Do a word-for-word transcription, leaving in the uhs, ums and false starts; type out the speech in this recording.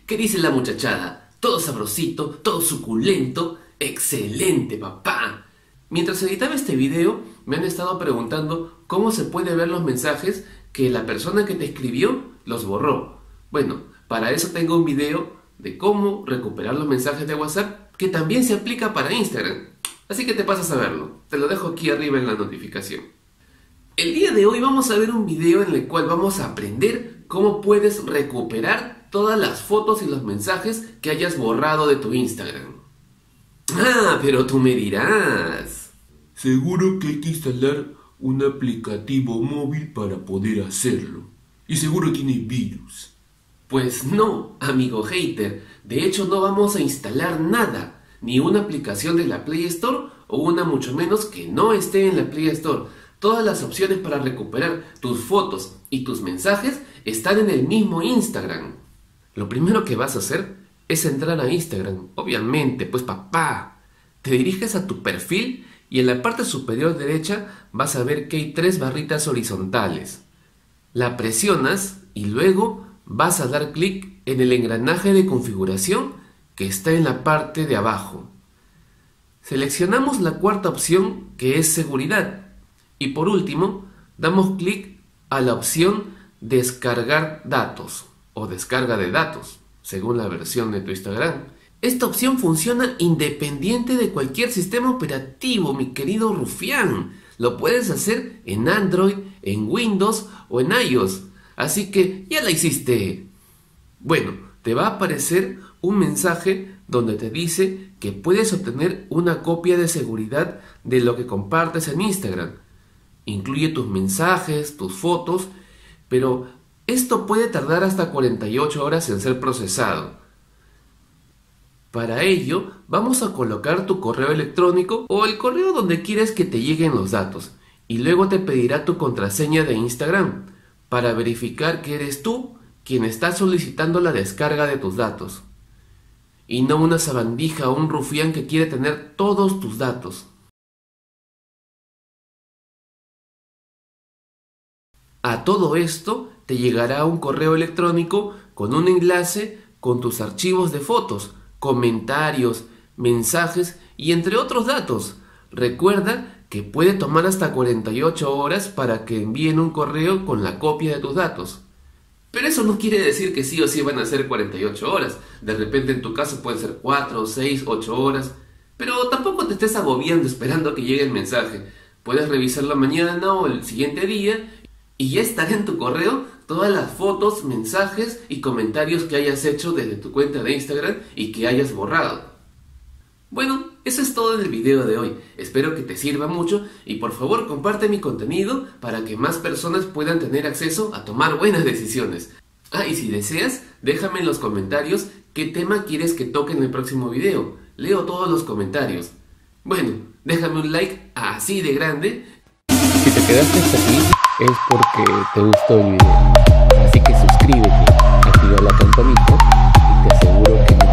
¿Qué dice la muchachada? Todo sabrosito, todo suculento. ¡Excelente, papá! Mientras editaba este video, me han estado preguntando cómo se puede ver los mensajes que la persona que te escribió los borró. Bueno, para eso tengo un video de cómo recuperar los mensajes de WhatsApp que también se aplica para Instagram. Así que te pasas a verlo. Te lo dejo aquí arriba en la notificación. El día de hoy vamos a ver un video en el cual vamos a aprender cómo puedes recuperar todas las fotos y los mensajes que hayas borrado de tu Instagram. Ah, pero tú me dirás. Seguro que hay que instalar un aplicativo móvil para poder hacerlo. Y seguro tiene virus. Pues no, amigo hater. De hecho, no vamos a instalar nada. Ni una aplicación de la Play Store o una mucho menos que no esté en la Play Store. Todas las opciones para recuperar tus fotos y tus mensajes están en el mismo Instagram. Lo primero que vas a hacer es entrar a Instagram. Obviamente, pues papá. Te diriges a tu perfil y en la parte superior derecha vas a ver que hay tres barritas horizontales. La presionas y luego vas a dar clic en el engranaje de configuración que está en la parte de abajo. Seleccionamos la cuarta opción, que es seguridad. Y por último, damos clic a la opción descargar datos o descarga de datos, según la versión de tu Instagram. Esta opción funciona independiente de cualquier sistema operativo, mi querido rufián. Lo puedes hacer en Android, en Windows o en iOS. Así que ya la hiciste. Bueno, te va a aparecer un mensaje donde te dice que puedes obtener una copia de seguridad de lo que compartes en Instagram. Incluye tus mensajes, tus fotos, pero esto puede tardar hasta cuarenta y ocho horas en ser procesado. Para ello, vamos a colocar tu correo electrónico o el correo donde quieres que te lleguen los datos y luego te pedirá tu contraseña de Instagram para verificar que eres tú quien está solicitando la descarga de tus datos y no una sabandija o un rufián que quiere tener todos tus datos. A todo esto te llegará un correo electrónico con un enlace con tus archivos de fotos, comentarios, mensajes y entre otros datos. Recuerda que puede tomar hasta cuarenta y ocho horas para que envíen un correo con la copia de tus datos. Pero eso no quiere decir que sí o sí van a ser cuarenta y ocho horas. De repente en tu caso pueden ser cuatro, seis, ocho horas. Pero tampoco te estés agobiando esperando a que llegue el mensaje. Puedes revisarlo mañana o el siguiente día y ya estará en tu correo todas las fotos, mensajes y comentarios que hayas hecho desde tu cuenta de Instagram y que hayas borrado. Bueno, eso es todo en el video de hoy. Espero que te sirva mucho y por favor comparte mi contenido para que más personas puedan tener acceso a tomar buenas decisiones. Ah, y si deseas, déjame en los comentarios qué tema quieres que toque en el próximo video. Leo todos los comentarios. Bueno, déjame un like así de grande. Si te quedaste hasta aquí es porque te gustó el video. Así que suscríbete, activa la campanita y te aseguro que